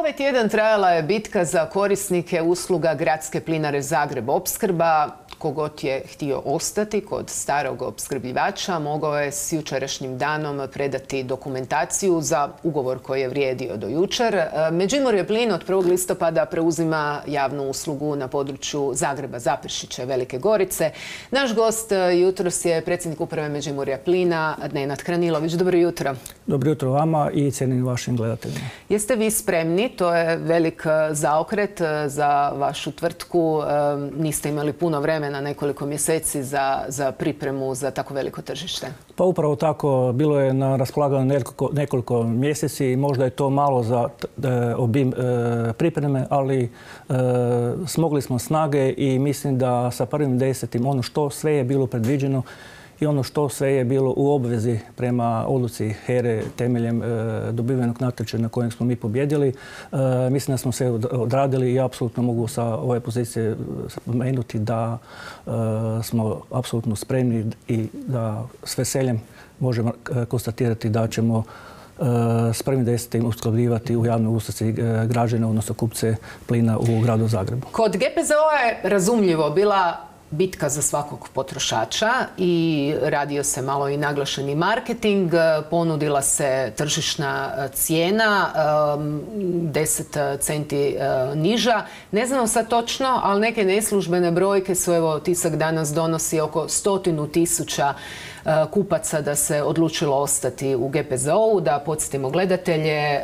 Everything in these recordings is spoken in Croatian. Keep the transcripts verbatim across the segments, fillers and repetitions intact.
Ovaj tjedan trajala je bitka za korisnike usluga Gradske plinare Zagreb Opskrba. Kogod je htio ostati kod starog opskrbljivača mogao je s jučerašnjim danom predati dokumentaciju za ugovor koji je vrijedio do jučer. Međimurje plin od prvog listopada preuzima javnu uslugu na području Zagreba, Zaprešića, Velike Gorice. Naš gost jutros je predsjednik uprave Međimurja plina, Nenad Kranilović. Dobro jutro. Dobro jutro vama i cijenim vašim gledateljima. Jeste vi spremni? To je velik zaokret za vašu tvrtku. Niste imali puno vremena, nekoliko mjeseci za, za pripremu za tako veliko tržište. Pa upravo tako, bilo je na raspolaganju nekoliko, nekoliko mjeseci i možda je to malo za e, obim e, pripreme, ali e, smogli smo snage i mislim da sa prvim desetim ono što sve je bilo predviđeno i ono što sve je bilo u obvezi prema odluci H E R E temeljem e, dobivenog natječaja na kojem smo mi pobjedili. E, mislim da smo sve odradili i apsolutno mogu sa ove pozicije spomenuti da e, smo apsolutno spremni i da s veseljem možemo konstatirati da ćemo e, s prvim desetim uskladivati u javnoj usluzi građana, odnosno kupce plina u gradu Zagrebu. Kod G P Z O je razumljivo bila bitka za svakog potrošača i radio se malo i naglašeni marketing. Ponudila se tržišna cijena deset centi niža. Ne znamo sad točno, ali neke neslužbene brojke su, evo, tisak danas donosi oko stotinu tisuća kupaca da se odlučilo ostati u G P Z O-u. Da podsjetimo gledatelje,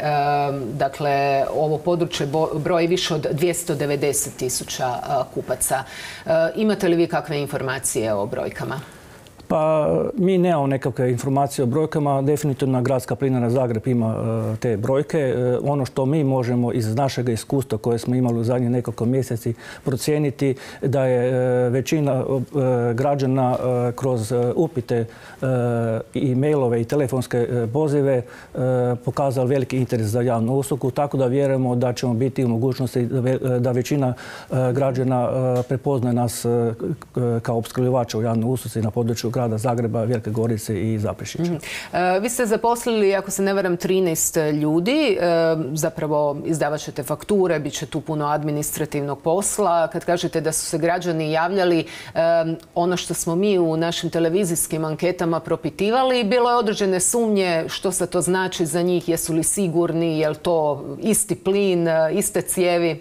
dakle, ovo područje broji više od dvjesto devedeset tisuća kupaca. Imate li vi kakve informacije o brojkama? Pa mi nemamo nekakve informacije o brojkama. Definitivno Gradska plinara Zagreb ima uh, te brojke. Uh, ono što mi možemo iz našeg iskustva koje smo imali u zadnjih nekoliko mjeseci procijeniti da je uh, većina uh, građana uh, kroz uh, upite uh, i mailove i telefonske uh, pozive uh, pokazali veliki interes za javnu uslugu, tako da vjerujemo da ćemo biti u mogućnosti da, da većina uh, građana uh, prepoznaje nas uh, kao opskrbljivača u javnoj usluzi na području grada Zagreba, Velike Gorice i Zaprešića. Mm-hmm. e, vi ste zaposlili, ako se ne varam, trinaest ljudi. E, zapravo izdavat ćete fakture, bit će tu puno administrativnog posla. Kad kažete da su se građani javljali, e, ono što smo mi u našim televizijskim anketama propitivali, bilo je određene sumnje što se to znači za njih, jesu li sigurni, je li to isti plin, iste cijevi?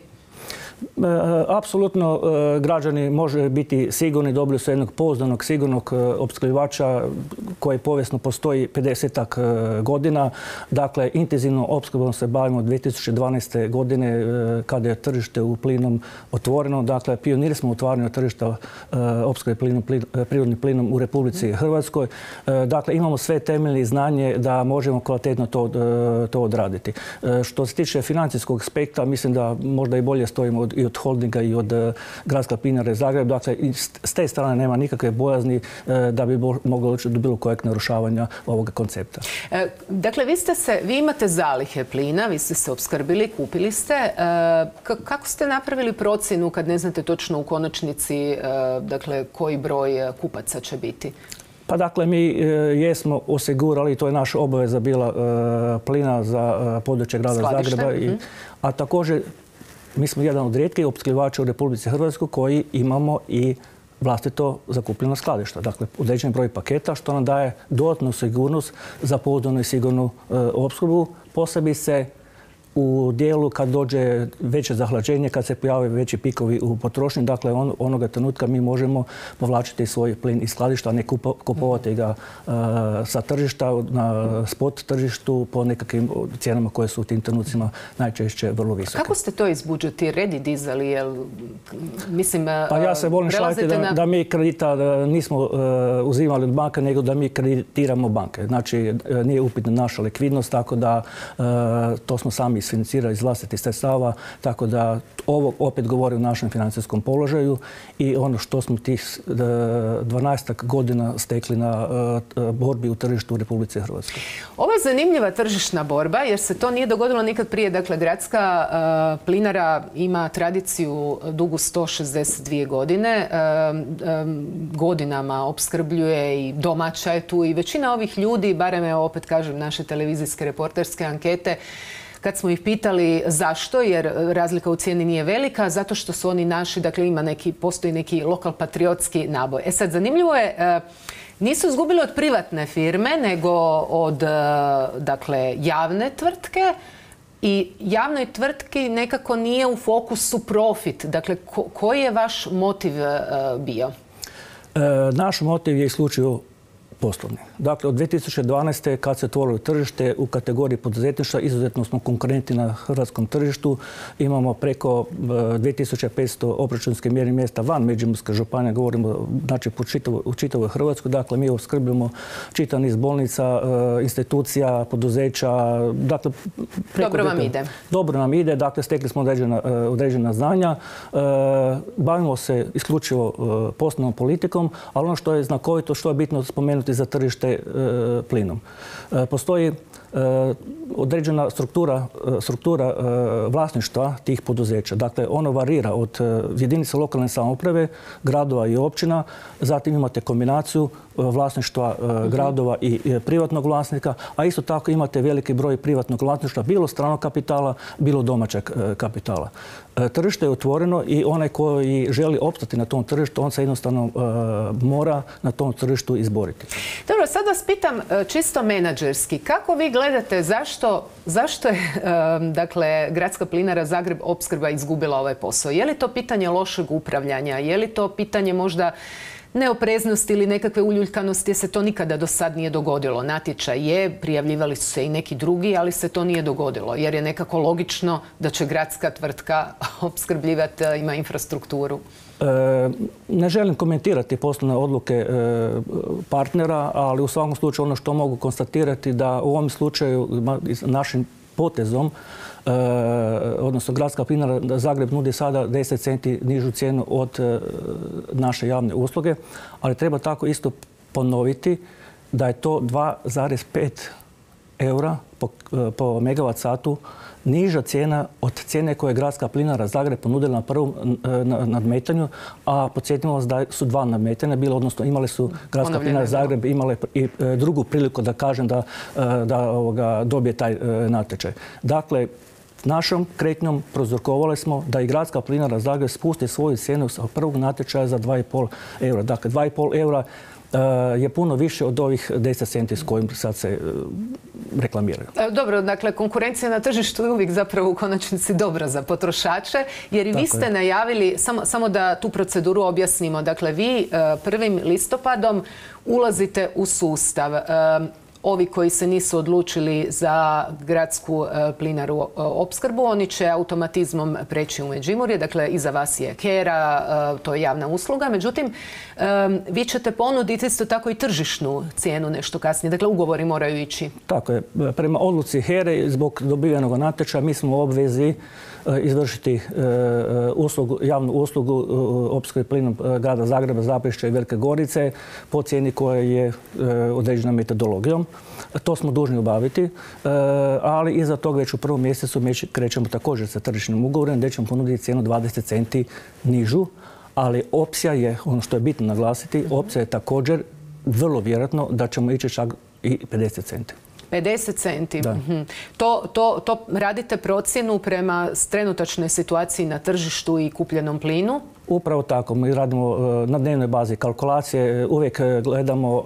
Apsolutno građani može biti sigurni, dobili su jednog pouzdanog, sigurnog opskrbljivača koji povijesno postoji pedesetak godina. Dakle, intenzivno opskrbom se bavimo od dvije tisuće dvanaeste. godine kada je tržište u plinom otvoreno. Dakle, pioniri smo u otvaranju tržišta opskrbe plinom, plin, prirodnim plinom u Republici Hrvatskoj. Dakle, imamo sve temelje i znanje da možemo kvalitetno to, to odraditi. Što se tiče financijskog aspekta, mislim da možda i bolje stojimo i od holdinga i od uh, Gradska plinara Zagreb. Dakle, s te strane nema nikakve bojazni uh, da bi moglo doći do bilo kojeg narušavanja ovoga koncepta. E, dakle, vi ste se, vi imate zalihe plina, vi ste se opskrbili, kupili ste. E, kako ste napravili procjenu kad ne znate točno u konačnici e, dakle, koji broj kupaca će biti? Pa dakle, mi e, jesmo osigurali, to je naša obaveza bila e, plina za e, područje grada Skladište. Zagreba, i, Mm-hmm. a također mi smo jedan od rijetkih opskrbljivača u Republici Hrvatskoj koji imamo i vlastito zakupljena skladišta. Dakle, određen broj paketa što nam daje dodatnu sigurnost za pouzdanu i sigurnu e, opskrbu. Posebice u dijelu kad dođe veće zahlađenje, kad se pojave veći pikovi u potrošnji, dakle on, onoga trenutka mi možemo povlačiti svoj plin iz skladišta, a ne kupo, kupovati ga uh, sa tržišta na spot tržištu po nekakvim cijenama koje su u tim trenucima najčešće vrlo visoke. Kako ste to izbudžetirali, dizali? Jel, mislim, pa ja se volim šaliti da, na... da mi kredita da nismo uh, uzimali od banka, nego da mi kreditiramo banke. Znači, nije upitna naša likvidnost, tako da uh, to smo sami financira iz vlastitih sredstava, tako da ovo opet govori o našem financijskom položaju i ono što smo tih dvanaestak godina stekli na borbi u tržištu u Republici Hrvatskoj. Ovo je zanimljiva tržišna borba jer se to nije dogodilo nikad prije. Dakle, Gradska uh, plinara ima tradiciju dugu sto šezdeset dvije godine. Uh, um, godinama opskrbljuje i domaća je tu i većina ovih ljudi, barem je opet kažem naše televizijske reporterske ankete, kad smo ih pitali zašto, jer razlika u cijeni nije velika, zato što su oni naši, dakle ima neki, postoji neki lokal patriotski naboj. E sad, zanimljivo je, nisu izgubili od privatne firme, nego od dakle, javne tvrtke. I javnoj tvrtki nekako nije u fokusu profit. Dakle, ko, koji je vaš motiv bio? E, naš motiv je isključivo poslovni. Dakle, od dvije tisuće dvanaeste. kad se otvorilo tržište u kategoriji poduzetništva, izuzetno smo konkurentni na hrvatskom tržištu. Imamo preko dvije tisuće petsto obračunskih mjernih mjesta van Međimurske županije, govorimo znači po čitavoj, u čitavoj Hrvatskoj. Dakle, mi opskrbljamo čitav niz bolnica, institucija, poduzeća. Dakle, dobro vam ide. Dobro nam ide, dakle, stekli smo određena, određena znanja. Bavimo se isključivo poslovnom politikom, ali ono što je znakovito, što je bitno spomenuti za tržište plinom. Postoji određena struktura, struktura vlasništva tih poduzeća. Dakle, ono varira od jedinica lokalne samouprave, gradova i općina. Zatim imate kombinaciju vlasništva gradova i privatnog vlasnika, a isto tako imate veliki broj privatnog vlasništva, bilo stranog kapitala, bilo domaćeg kapitala. Tržište je otvoreno i onaj koji želi opstati na tom tržištu, on se jednostavno mora na tom tržištu izboriti. Dobro, sad vas pitam čisto menadžerski. Kako vi gledate zašto, zašto je dakle, Gradska plinara Zagreb Opskrba izgubila ovaj posao? Je li to pitanje lošeg upravljanja? Je li to pitanje možda neopreznosti ili nekakve uljuljkanosti, jer se to nikada do sad nije dogodilo? Natječaj je, prijavljivali su se i neki drugi, ali se to nije dogodilo, jer je nekako logično da će gradska tvrtka opskrbljivati, ima infrastrukturu. E, ne želim komentirati poslovne odluke e, partnera, ali u svakom slučaju ono što mogu konstatirati da u ovom slučaju našim potezom, e, odnosno Gradska plinara Zagreb nudi sada deset centi nižu cijenu od e, naše javne usluge, ali treba tako isto ponoviti da je to dva zarez pet eura po, po megavat satu niža cijena od cijene koje je Gradska plinara Zagreb ponudila na prvom nadmetanju, a podsjetimo vas da su dva nadmetanja bile, odnosno imali su Gradska plinara Zagreb imale i drugu priliku da kažem da, da ovoga, dobije taj natječaj. Dakle, našom kretnjom prozorkovali smo da i Gradska plinara Zagreb spusti svoju cijenu sa prvog natječaja za dva i pol eura. Dakle, dva i pol eura je puno više od ovih deset centi s kojim sad se reklamiraju. Dobro, dakle, konkurencija na tržištu je uvijek zapravo u konačnici dobra za potrošače, jer i vi ste najavili, samo, samo da tu proceduru objasnimo, dakle, vi prvim listopadom ulazite u sustav. Ovi koji se nisu odlučili za Gradsku plinaru opskrbu, oni će automatizmom preći u Međimurje. Dakle, iza vas je HERA, to je javna usluga. Međutim, vi ćete ponuditi isto tako i tržišnu cijenu nešto kasnije. Dakle, ugovori moraju ići. Tako je. Prema odluci HERE, zbog dobivenog natječaja, mi smo u obvezi izvršiti uslugu, javnu uslugu opskrbe plinom grada Zagreba, Zaprešića i Velike Gorice po cijeni koja je određena metodologijom. To smo dužni obaviti, ali iza toga već u prvom mjesecu mi krećemo također sa tržišnim ugovorom gdje ćemo ponuditi cijenu dvadeset centi nižu, ali opcija je, ono što je bitno naglasiti, opcija je također vrlo vjerojatno da ćemo ići čak i pedeset centi. pedeset centi. To, to, to radite procjenu prema trenutačnoj situaciji na tržištu i kupljenom plinu? Upravo tako. Mi radimo na dnevnoj bazi kalkulacije. Uvijek gledamo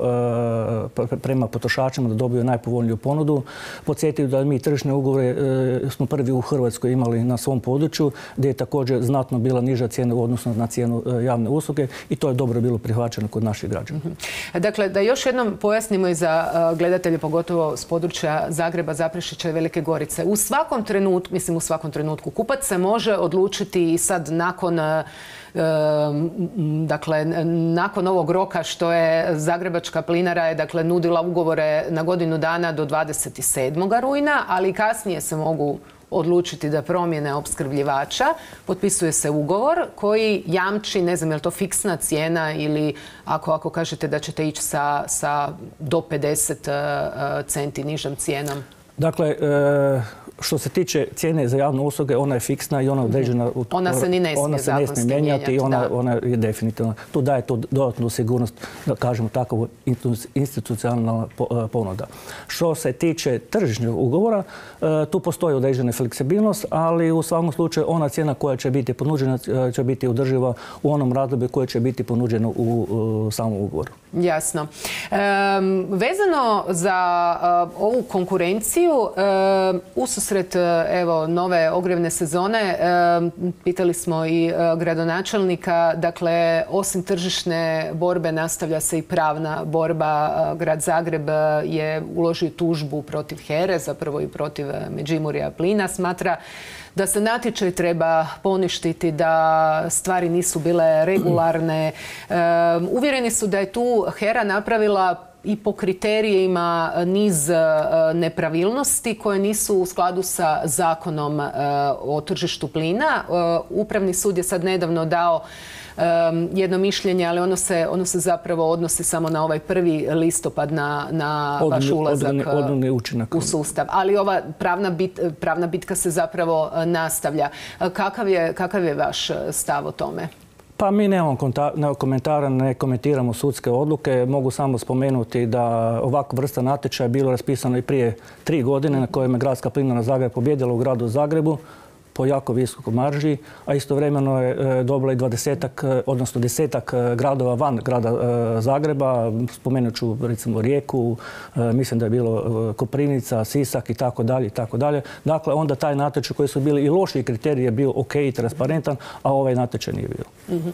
prema potrošačima da dobiju najpovoljniju ponudu. Podsjetio da mi tržišne ugovore smo prvi u Hrvatskoj imali na svom području, gdje je također znatno bila niža cijena u odnosu na cijenu javne usluge i to je dobro bilo prihvaćeno kod naših građana. Dakle, da još jednom pojasnimo i za gledatelje, pogotovo s područja Zagreba, Zaprešića i Velike Gorice. U svakom trenutku, mislim u svakom trenutku, kupac se može odlučiti i sad nakon dakle, nakon ovog roka što je Zagrebačka plinara je dakle, nudila ugovore na godinu dana do dvadeset sedmog rujna, ali kasnije se mogu odlučiti da promjene opskrbljivača. Potpisuje se ugovor koji jamči, ne znam je li to fiksna cijena ili ako, ako kažete da ćete ići sa, sa do pedeset centi nižom cijenom. Dakle, što se tiče cijene za javne usluge, ona je fiksna i ona je određena. Ona se ni ne smije ona se ne smije mijenjati i ona, ona je definitivno. Tu daje tu dodatnu sigurnost, da kažemo tako, institucionalna ponuda. Što se tiče tržišnog ugovora, tu postoji određena fleksibilnost, ali u svakom slučaju ona cijena koja će biti ponuđena će biti održiva u onom razdoblju koje će biti ponuđeno u samom ugovoru. Jasno. Um, vezano za uh, ovu konkurenciju, uh, ususret evo, nove ogrjevne sezone, uh, pitali smo i uh, gradonačelnika, dakle, osim tržišne borbe nastavlja se i pravna borba. Uh, Grad Zagreb je uložio tužbu protiv HERE, zapravo i protiv Međimurja plina. Smatra da se natječaj treba poništiti, da stvari nisu bile regularne. Uvjereni su da je tu HERA napravila i po kriterijima niz nepravilnosti koje nisu u skladu sa zakonom o tržištu plina. Upravni sud je sad nedavno dao Um, jedno mišljenje, ali ono se, ono se zapravo odnosi samo na ovaj prvi listopad, na, na odni, vaš ulazak odni, odni učinak u sustav. Ali ova pravna, bit, pravna bitka se zapravo nastavlja. Kakav je, kakav je vaš stav o tome? Pa mi nemamo komentara, ne komentiramo sudske odluke. Mogu samo spomenuti da ovakva vrsta natječaja je bilo raspisano i prije tri godine na kojem je Gradska plinara Zagreb pobjedila u gradu Zagrebu po jako visokoj marži, a istovremeno je dobila i dvadesetak, odnosno desetak gradova van grada Zagreba. Spomenut ću recimo Rijeku, mislim da je bilo Koprivnica, Sisak i tako dalje i tako dalje. Dakle, onda taj natječaj koji su bili i loši kriteriji je bio ok i transparentan, a ovaj natječaj nije bio. Mm-hmm.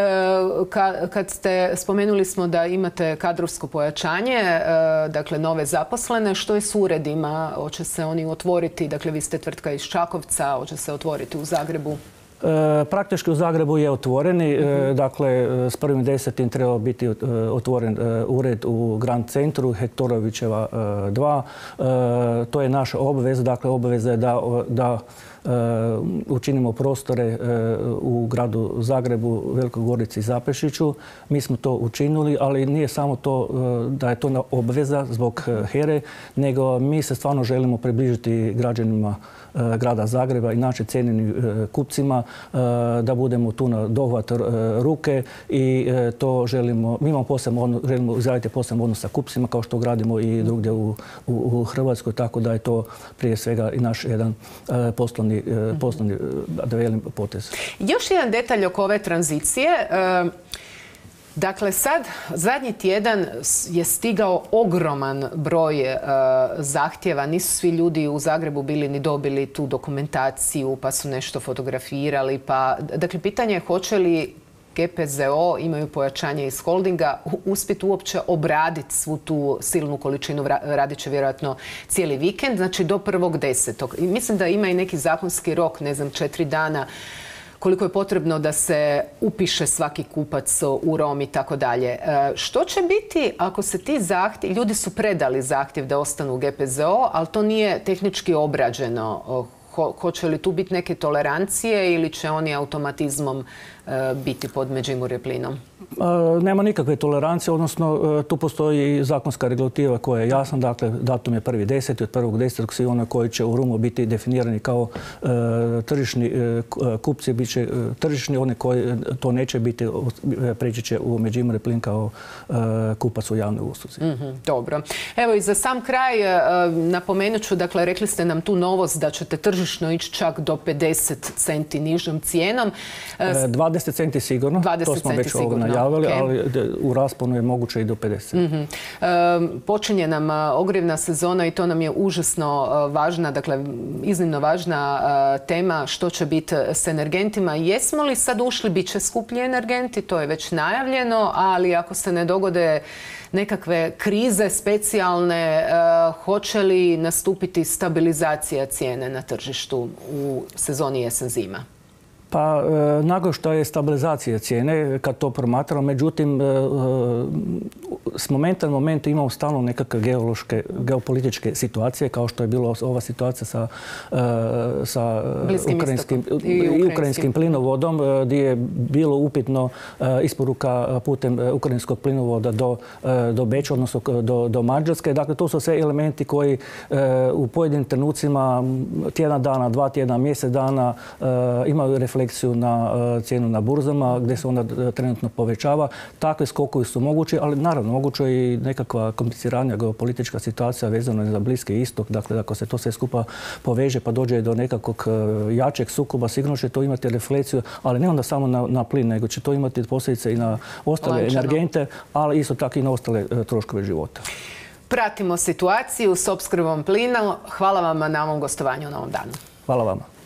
e, kad ste spomenuli smo da imate kadrovsko pojačanje, e, dakle nove zaposlene, što je s uredima? Hoće se oni otvoriti? Dakle, vi ste tvrtka iz Čakovca, hoće se otvoriti u Zagrebu? E, praktički u Zagrebu je otvoreni. E, dakle, s prvim desetim treba biti otvoren e, ured u Grand centru Hektorovićeva dva. E, to je naša obveza. Dakle, obveza je da, da Uh, učinimo prostore uh, u gradu Zagrebu, Velikoj Gorici i Zaprešiću. Mi smo to učinili, ali nije samo to uh, da je to obveza zbog uh, HERE, nego mi se stvarno želimo približiti građanima uh, grada Zagreba i našim cijenjenim uh, kupcima, uh, da budemo tu na dohvat uh, ruke i uh, to želimo, mi imamo posebno odnos, želimo izraditi posebno odnos sa kupcima kao što gradimo i drugdje u, u, u Hrvatskoj, tako da je to prije svega i naš jedan uh, poslovni poslovni, da velim, potez. Još jedan detalj oko ove tranzicije. Dakle, sad, zadnji tjedan je stigao ogroman broj zahtjeva. Nisu svi ljudi u Zagrebu bili ni dobili tu dokumentaciju, pa su nešto fotografirali. Pa, dakle, pitanje je hoće li G P Z O, imaju pojačanje iz holdinga, uspjeti uopće obraditi svu tu silnu količinu, radit će vjerojatno cijeli vikend, znači do prvog desetog. I mislim da ima i neki zakonski rok, ne znam, četiri dana, koliko je potrebno da se upiše svaki kupac u rom i tako dalje. Što će biti ako se ti zahtjevi, ljudi su predali zahtjev da ostanu u G P Z O, ali to nije tehnički obrađeno. Ho, hoće li tu biti neke tolerancije ili će oni automatizmom e, biti pod Međimurje plinom? E, nema nikakve tolerancije, odnosno e, tu postoji zakonska regulativa koja je jasna, dakle datum je prvi deseti, od prvog desetog svi oni koji će u rumu biti definirani kao e, tržišni e, kupci, bit će e, tržišni, oni koji to neće biti, preći će u Međimurje plin kao e, kupac u javnoj usluzi. Mm-hmm, dobro. Evo i za sam kraj e, napomenut ću, dakle rekli ste nam tu novost da ćete tržišno ići čak do pedeset centi nižom cijenom. E, dvadeset centi sigurno, dvadeset to smo centi već sigurno. najavili, Okay. ali u rasponu je moguće i do pedeset. Mm-hmm. E, počinje nam ogrjevna sezona i to nam je užasno važna, dakle iznimno važna e, tema što će biti s energentima. Jesmo li sad ušli, bit će skuplji energenti, to je već najavljeno, ali ako se ne dogode nekakve krize specijalne, uh, hoće li nastupiti stabilizacija cijene na tržištu u sezoni jesen-zima? Pa nakon što je stabilizacija cijene, kad to promatramo, međutim, s momenta na moment imamo stalno nekakve geološke, geopolitičke situacije, kao što je bila ova situacija sa, sa ukrajinskim, i ukrajinskim plinovodom, gdje je bilo upitno isporuka putem ukrajinskog plinovoda do, do Beča, odnosno do, do Mađarske. Dakle, to su sve elementi koji u pojedinim trenucima, tjedan dana, dva tjedna, mjesec dana imaju refleksiju na cijenu na burzama, gdje se ona trenutno povećava. Takve skokovi su mogući, ali naravno moguće je i nekakva kompliciranja geopolitička situacija vezana za Bliski istok. Dakle, ako se to sve skupa poveže pa dođe do nekakvog jačeg sukoba, sigurno će to imati refleksiju, ali ne onda samo na, na plin, nego će to imati posljedice i na ostale Lančano. energente, ali isto tako i na ostale troškove života. Pratimo situaciju s opskrbom plina. Hvala vam na ovom gostovanju na ovom danu. Hvala vama.